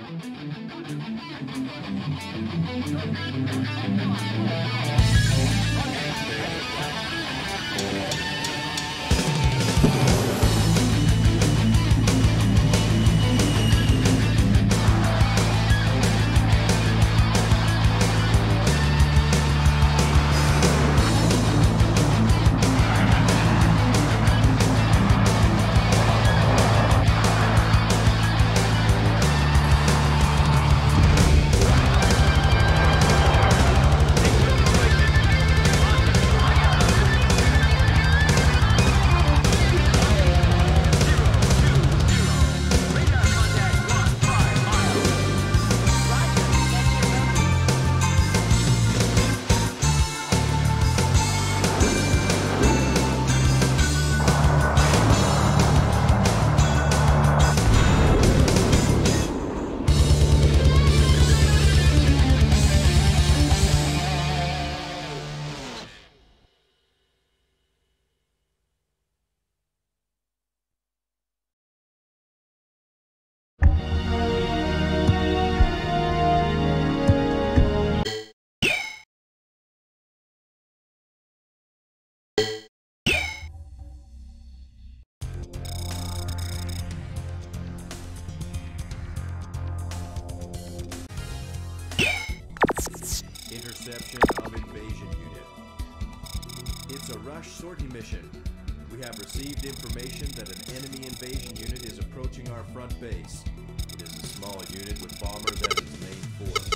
Interception of invasion unit. It's a rush sortie mission. We have received information that an enemy invasion unit is approaching our front base. It is a small unit with bombers as its main force.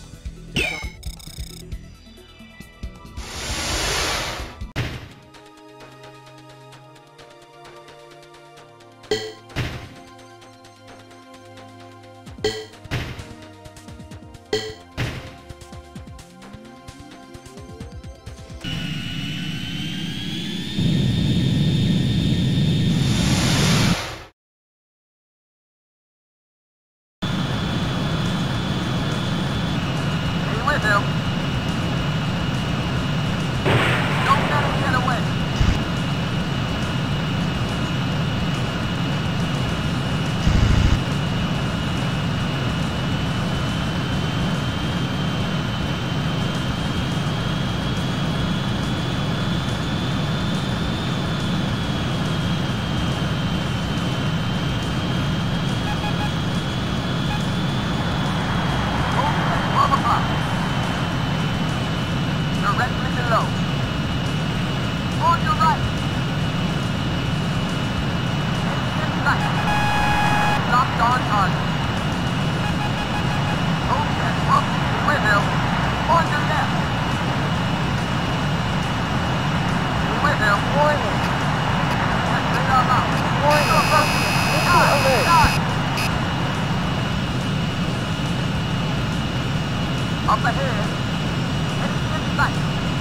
Up ahead, enemy in sight.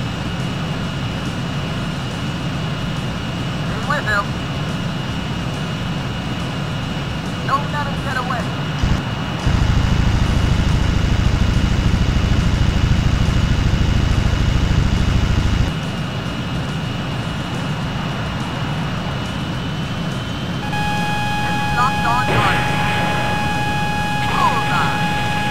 Stay with him. Don't let him get away. Enemy locked on target. Bullseye.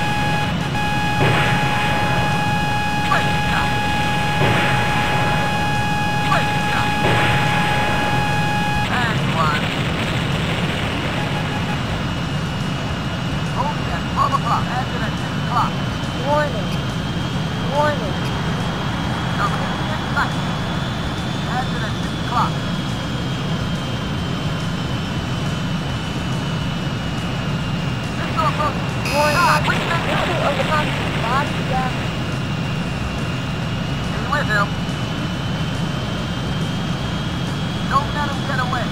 Warning. Warning. Enemy in sight. Exit at 6 o'clock. Missile approaching. Warning. Missile of the country. Body damage. Stay with him. Don't let him get away.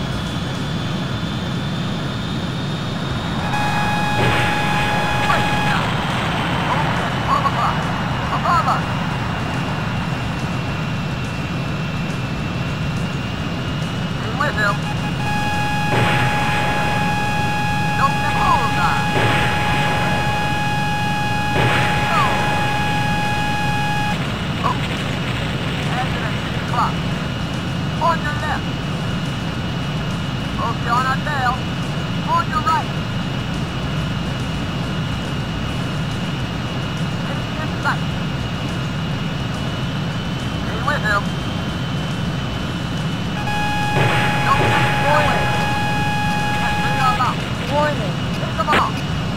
Above us. Stay with him. Don't let bullseye. No. Okay. Exit at 6 o'clock. On your left. Okay, on our tail. On your right. sight. Stay with him. Don't get away. Bring on up. Warning. Take them off.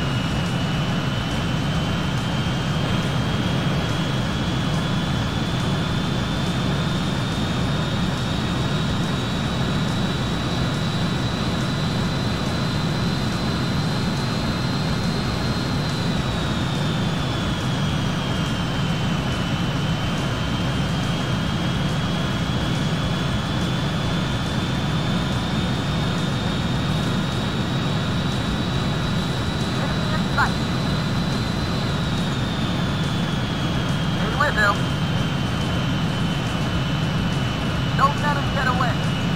Don't let him get away.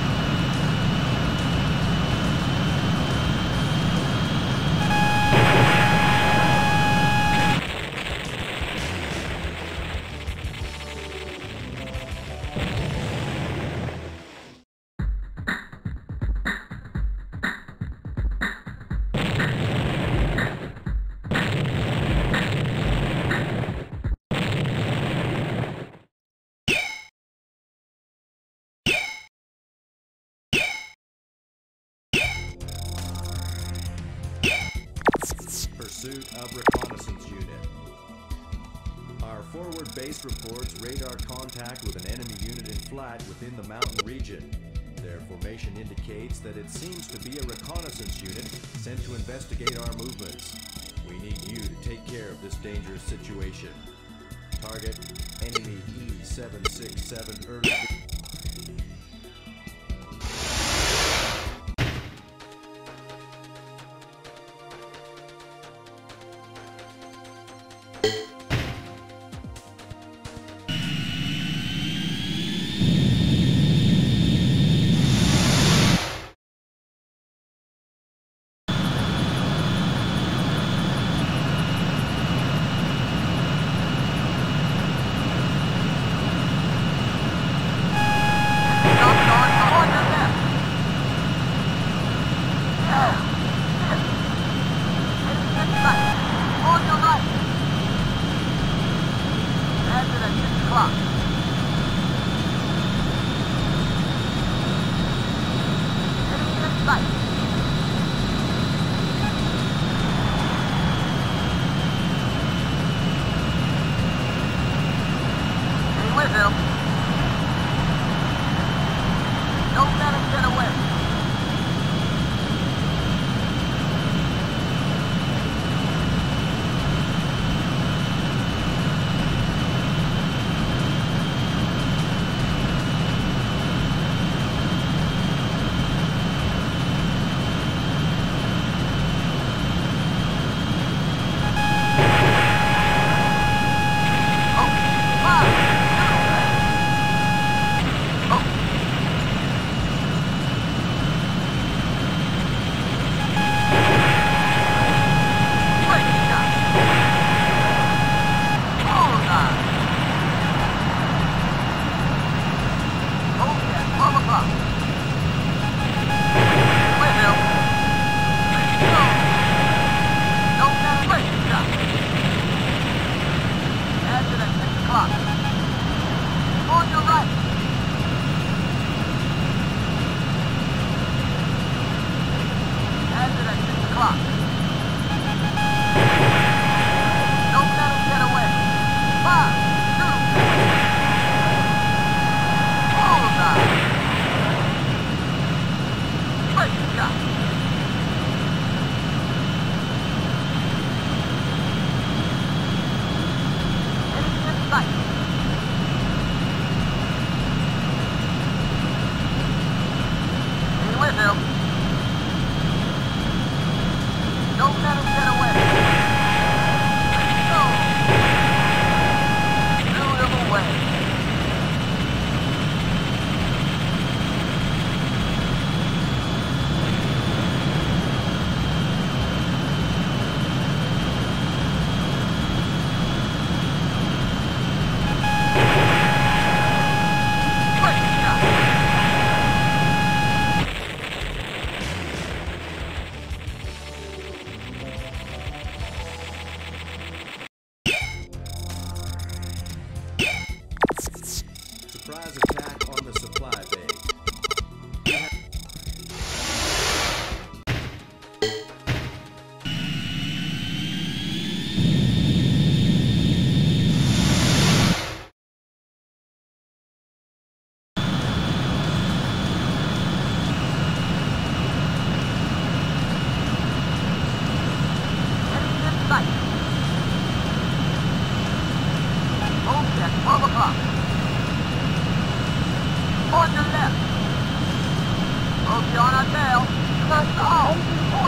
Pursuit of reconnaissance unit. Our forward base reports radar contact with an enemy unit in flight within the mountain region. Their formation indicates that it seems to be a reconnaissance unit sent to investigate our movements. We need you to take care of this dangerous situation. Target, enemy E-767 early...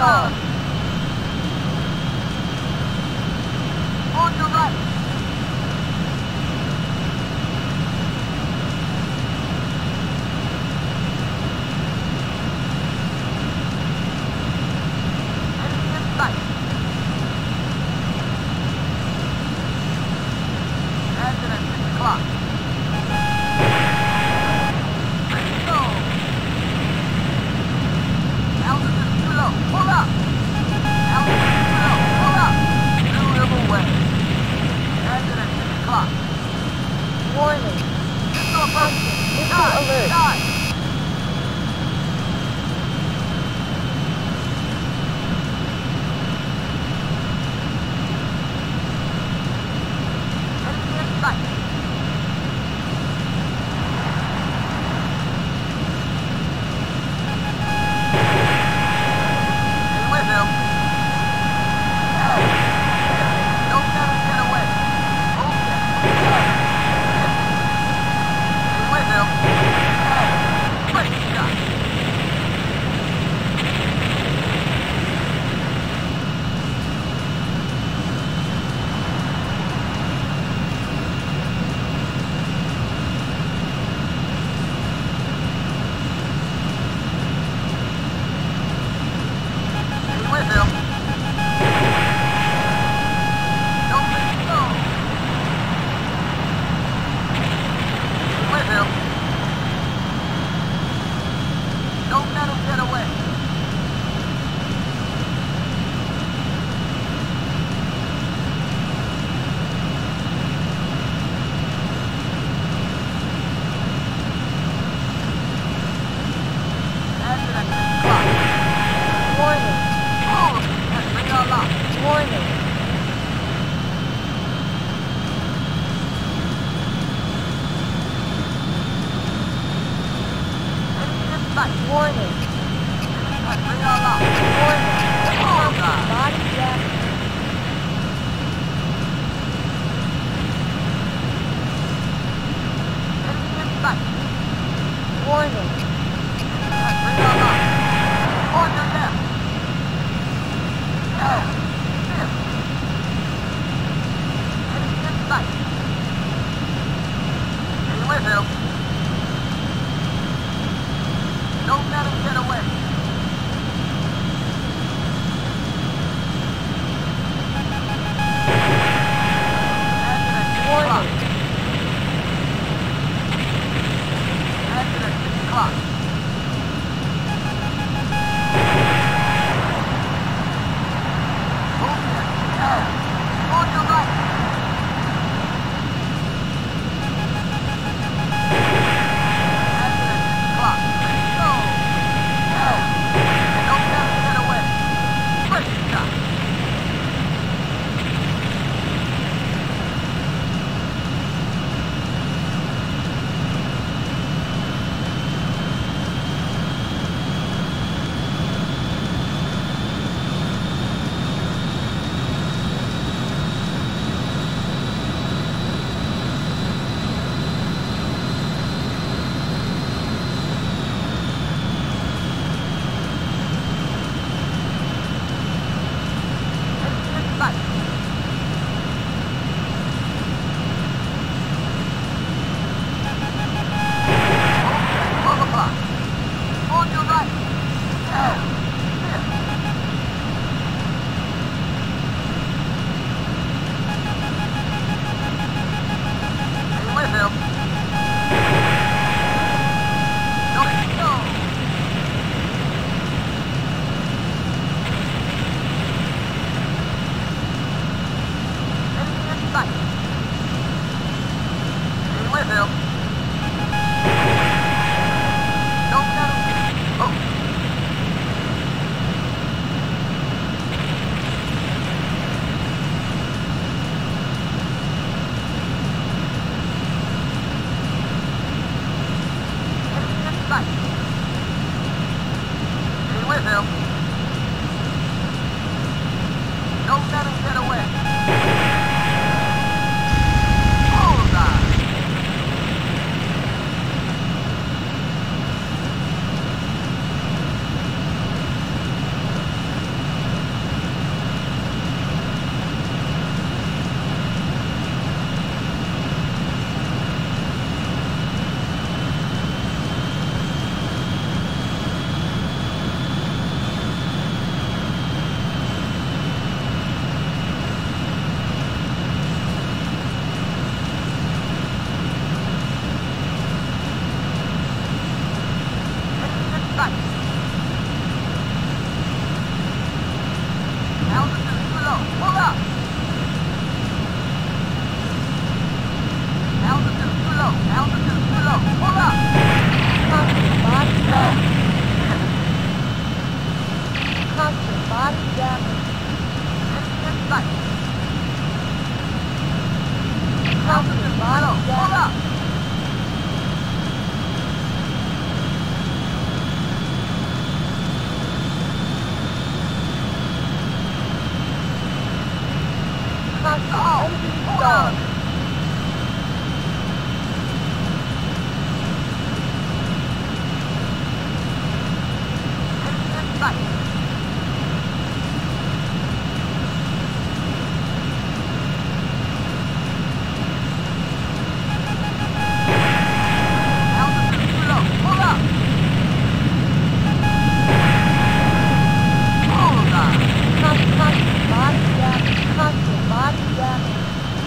on. On your right. Enemy in sight. Exit at 6 o'clock. Let's go. Altitude too low. Pull up. Altitude too low. Pull up. Blue River Way. Exit at 6 o'clock. Warning. Missile approach. Missile alert. Die. Enemy in sight. Stay with him. Don't let him get away. Okay. Stay with him. Great shot. Stay with him. Don't let him go. Stay with him. Don't let him get away. Exit at 6 o'clock. Warning. All of them. Radar locked. Warning. Enemy in sight. Warning. Radar locked. Warning. Oh, God. Body jack. Enemy in sight. Warning. Radar locked. On your left. Yeah. Fifth. dog. Enemy in sight. Altitude low. Pull up. Bullseye. Constant body damage. Constant body damage.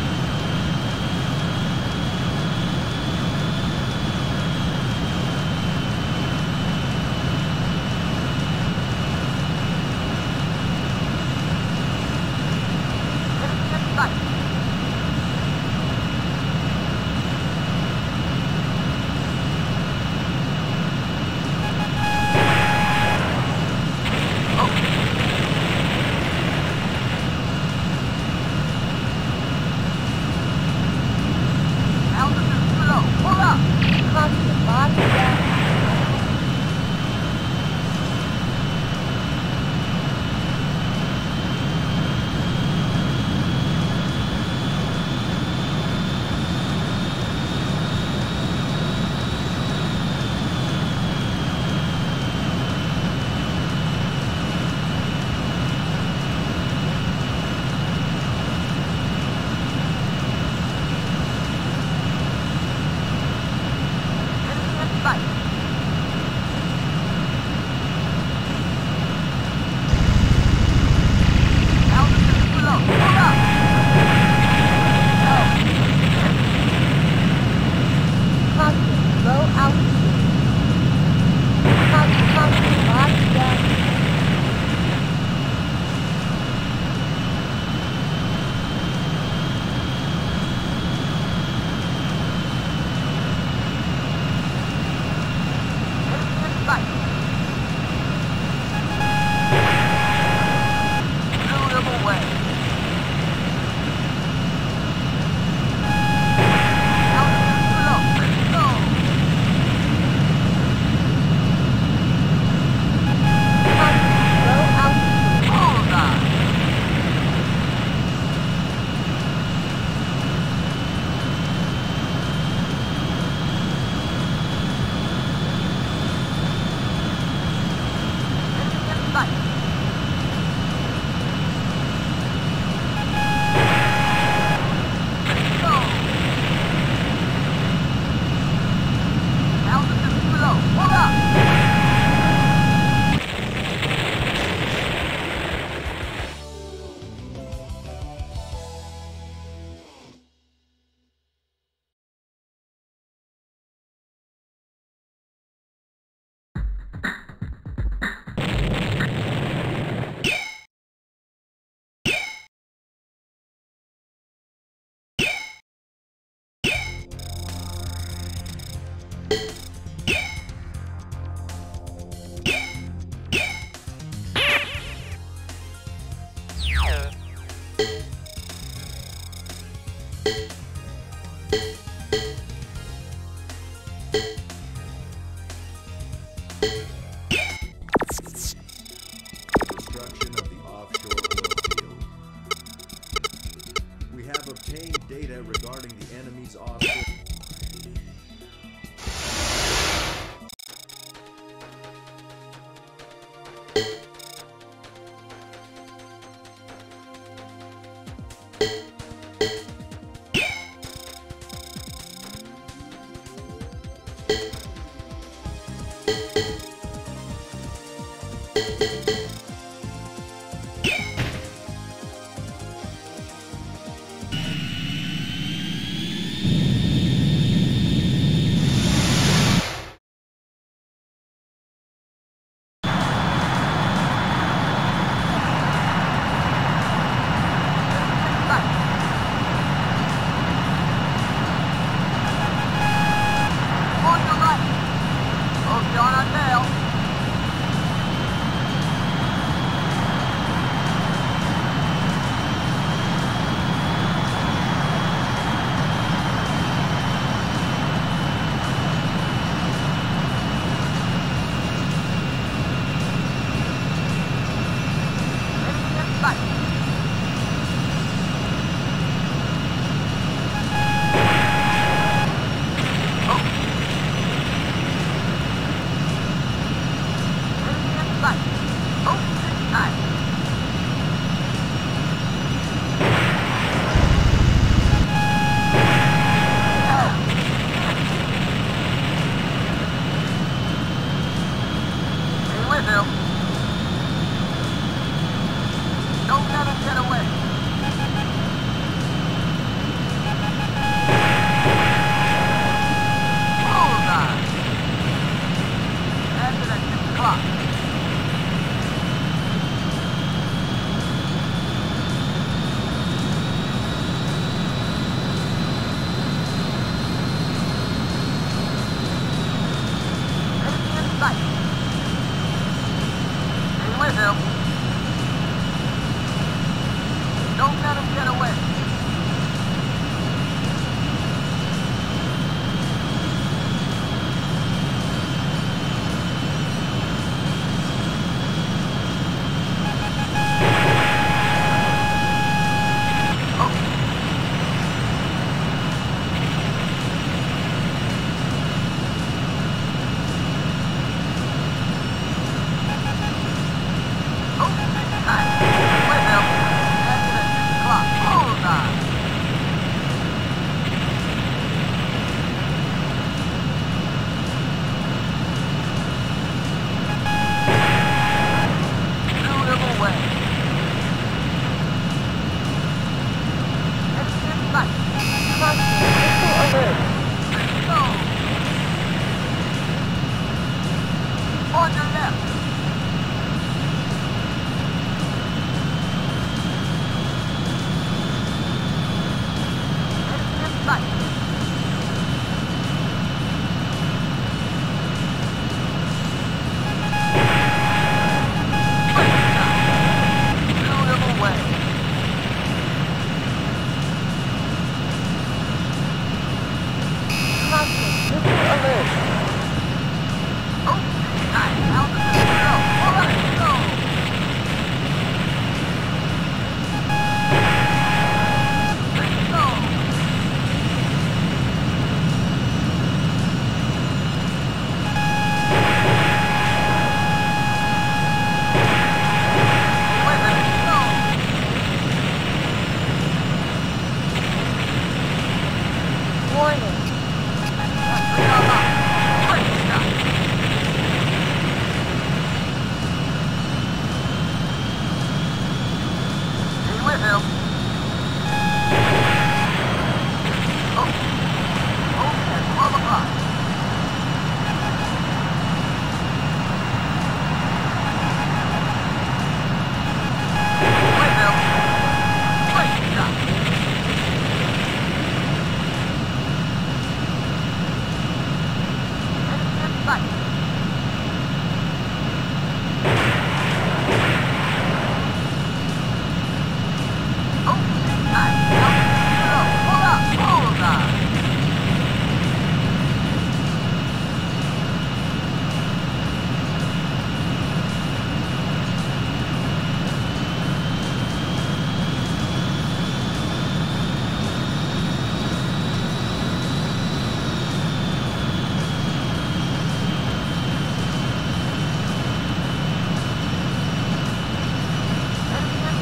Enemy in sight. Altitude low. Pull up. Constant body damage. Enemy in sight. Altitude low. Pull up. Constant low altitude. Constant body damage. Enemy in sight. Blew them away. Altitude low. Let's go. Constant low altitude. Bullseye. Enemy in sight. Let's go. Altitude low. Pull up. Destruction of the offshore oil field. We have obtained data regarding the enemy's offshore.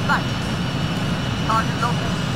sight. Target located.